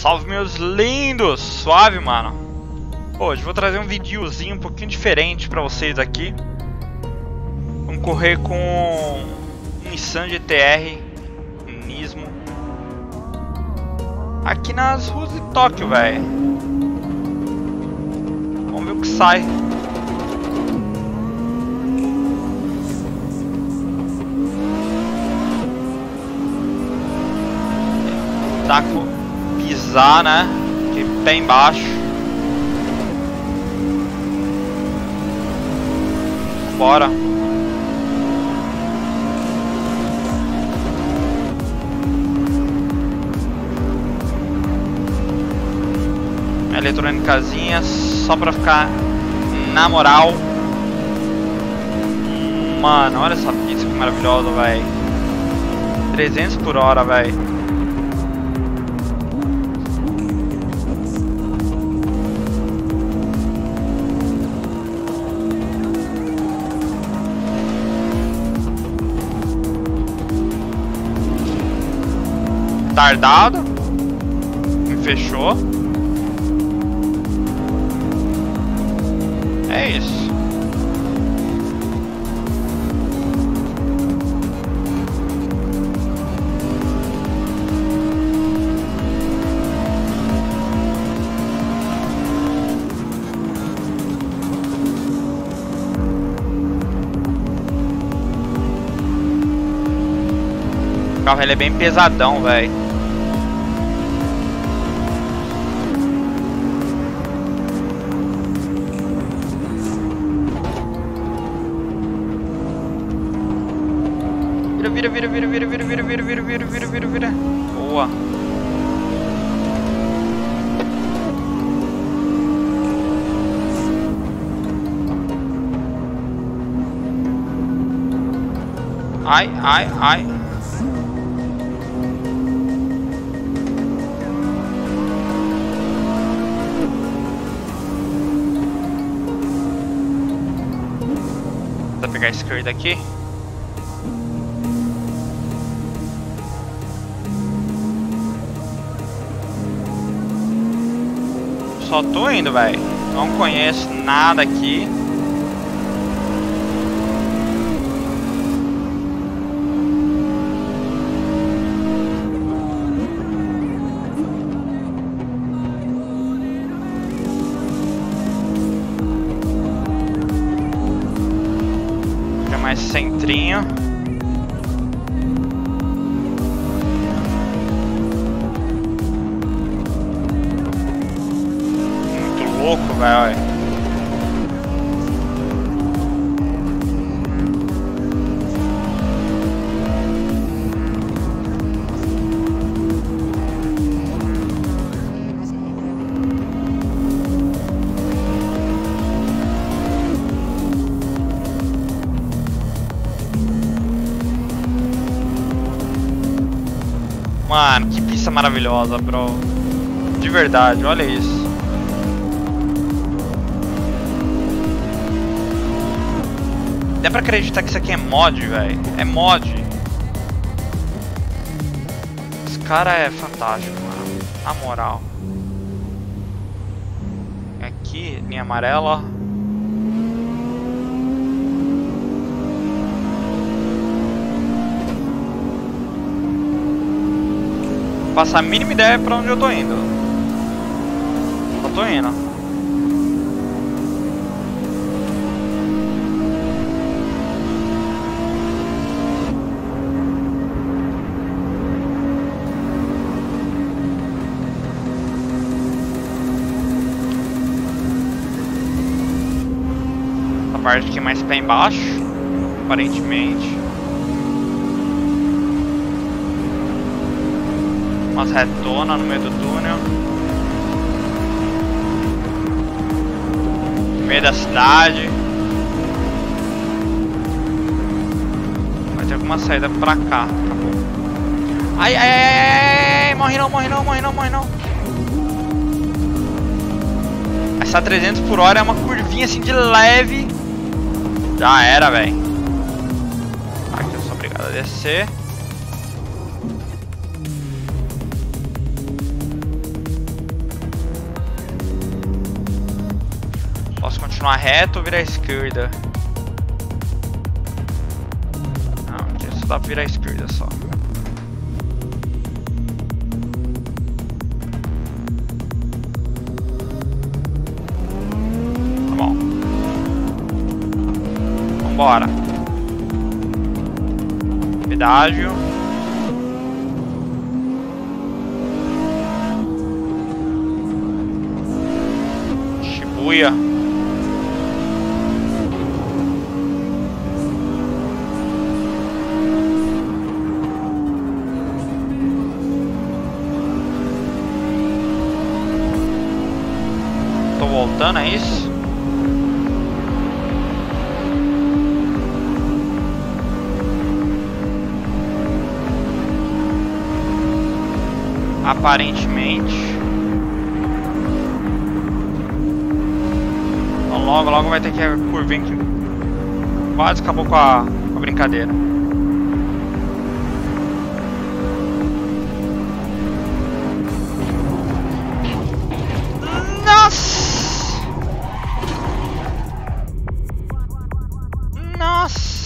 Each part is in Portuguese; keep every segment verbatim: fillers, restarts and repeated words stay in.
Salve, meus lindos! Suave, mano. Hoje vou trazer um videozinho um pouquinho diferente pra vocês aqui. Vamos correr com um insano G T R Nismo aqui nas ruas de Tóquio, velho. Vamos ver o que sai. Tá com pisar, né? Que pé embaixo. Bora. Eletrônicazinha só pra ficar na moral. Mano, olha essa pista que maravilhosa, velho. trezentos por hora, velho. Tardado. Me fechou. É isso. O carro ele é bem pesadão, velho. Vira, vira, vira, vira, vira, vira, vira, vira, vira, vira, vira, vira. Boa. Ai, ai, ai. Vou pegar a esquerda aqui. Só tô indo, velho. Não conheço nada aqui. Fica mais centrinho. Louco, velho. Mano, que pista maravilhosa, bro. De verdade, olha isso. Dá pra acreditar que isso aqui é mod, velho. É mod. Esse cara é fantástico, mano. Na moral. Aqui, linha amarela. Não faço a mínima ideia pra onde eu tô indo. Só tô indo. Parte aqui mais pé embaixo, aparentemente. Umas retonas no meio do túnel. No meio da cidade. Vai ter alguma saída pra cá. Ai, ai, ai, ai, ai, morre não, morre não, morre não, morre não. Essa trezentos por hora é uma curvinha assim de leve. Já era, velho. Aqui eu sou obrigado a descer. Posso continuar reto ou virar à esquerda? Não, aqui só dá pra virar à esquerda só. Tá bom. Vambora. Pedágio. Shibuya. Tô voltando, é isso? Aparentemente. Então logo, logo vai ter que a curvinha que quase acabou com a, com a brincadeira. Nossa! Nossa!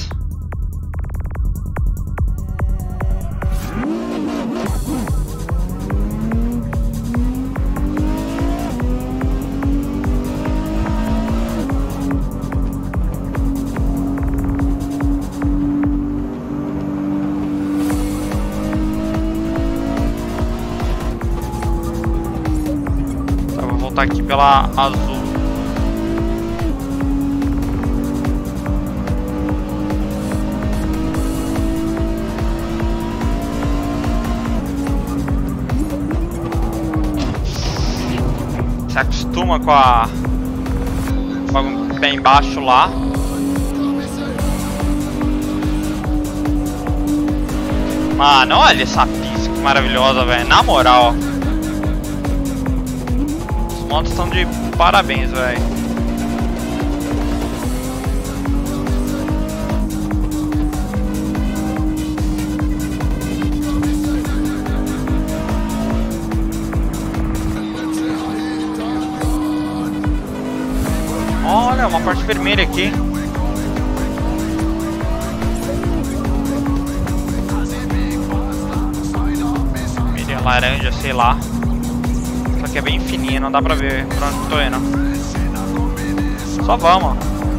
Tá aqui pela azul. Se acostuma com a com o pé embaixo lá. Mano, olha essa pista que maravilhosa, velho. Na moral. Os motos estão de parabéns, velho. Olha, uma parte vermelha aqui. Vermelha, laranja, sei lá. Só que é bem fininha, não dá pra ver pra onde eu tô indo. Só vamos.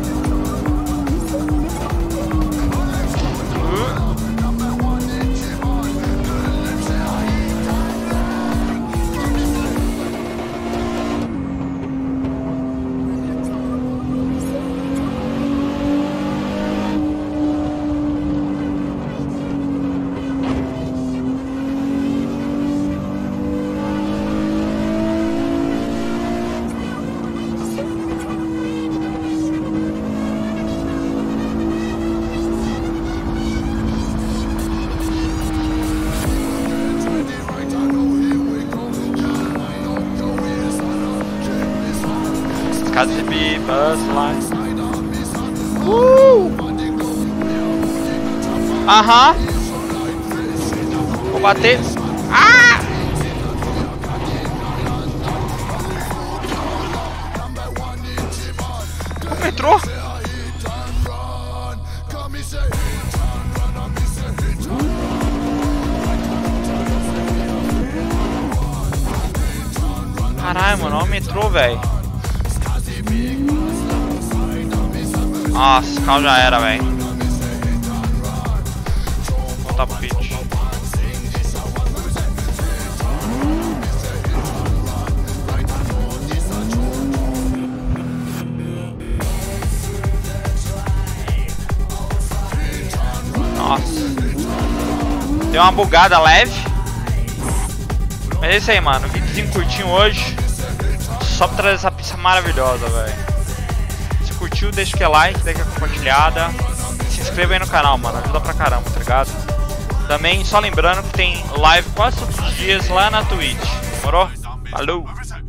Casa de bi, bus line. Uh! Aham. Vou bater. Ah! Como entrou? Caralho, mano, olha o metrô, velho. Nossa, o carro já era, velho. Vou voltar pro pitch. Nossa. Deu uma bugada leve. Mas é isso aí, mano. Videozinho curtinho hoje. Só pra trazer essa pista maravilhosa, velho. Se curtiu, deixa o like, deixa a compartilhada. Se inscreva aí no canal, mano. Ajuda pra caramba, tá ligado? Também, só lembrando que tem live quase todos os dias lá na Twitch. Demorou? Falou!